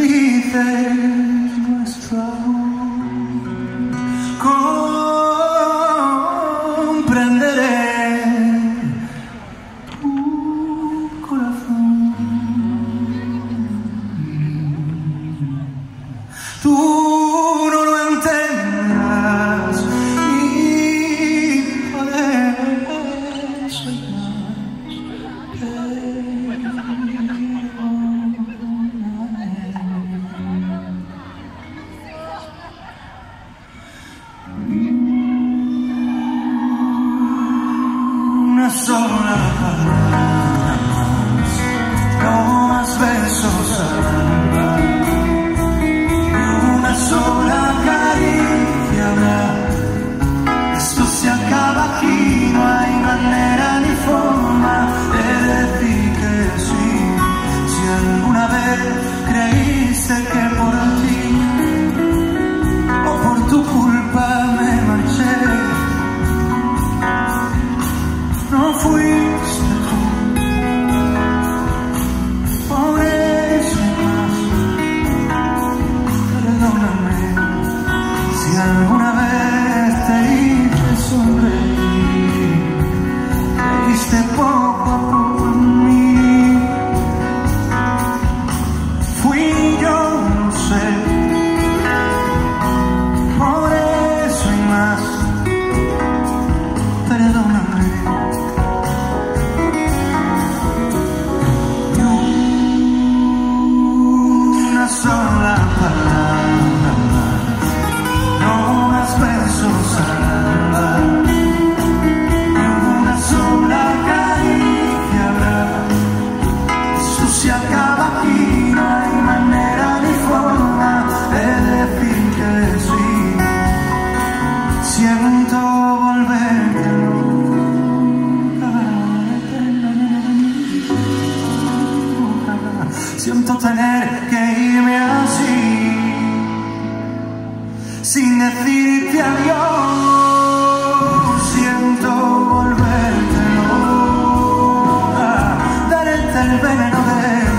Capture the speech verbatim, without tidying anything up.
dices nuestro amor, comprenderé tu corazón. Tú no lo entenderás y por eso hay una sola palabra más, no más besos al alba, una sola caricia habrá. Esto se acaba aquí, no hay manera ni forma de decir que sí. Si alguna vez creíste que por ti o por tu culpa me marché, no fuiste tú, por eso más, perdóname si alguna vez te hice sonreír, creíste poco a poco en mí, fui yo, no sé, por eso y más, perdóname. Una sola palabra más, no más besos al alba, una sola caricia habrá. Esto se acaba aquí, no hay manera ni forma de decir que sí. Siento volverte loca, siento tener que irme así, sin decirte adiós. Siento volverte loca, darte el veneno de